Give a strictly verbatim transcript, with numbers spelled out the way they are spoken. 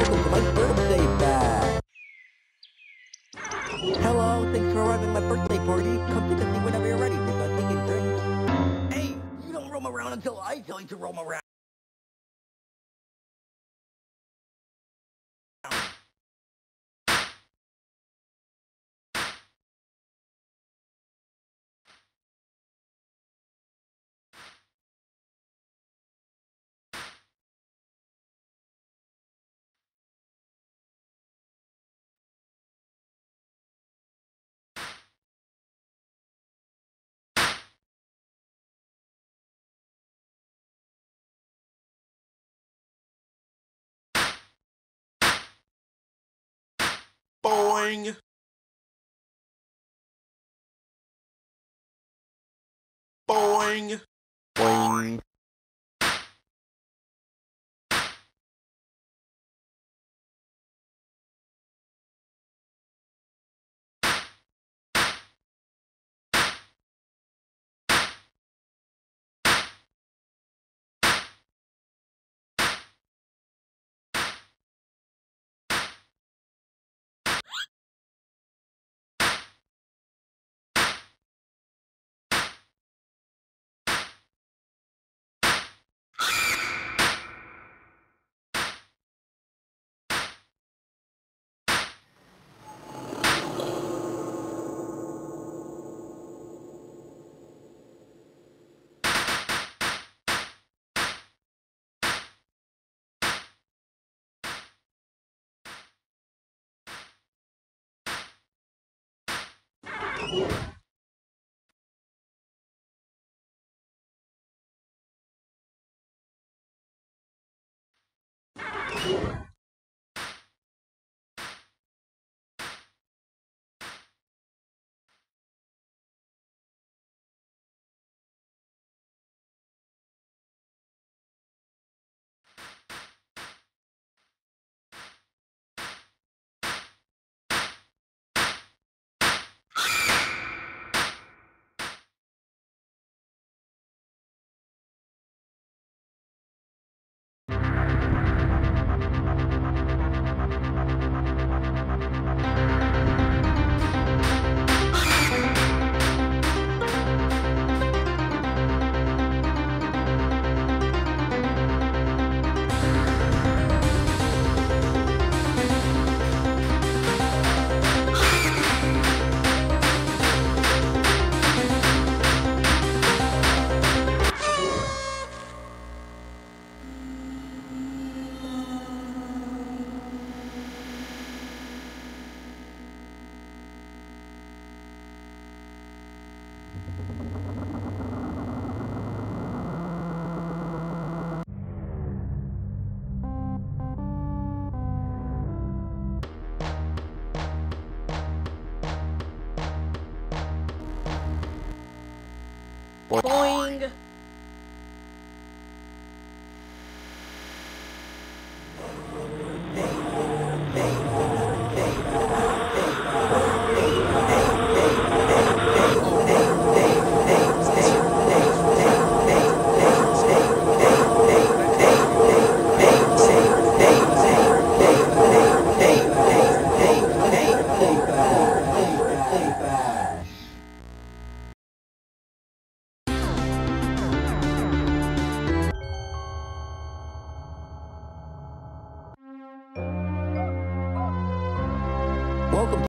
welcome to my birthday bash! Hello, thanks for arriving at my birthday party. Come take a seat whenever you're ready. We're not taking drinks. Hey, you don't roam around until I tell you to roam around. Boing! Boing! Boing. Boing! Welcome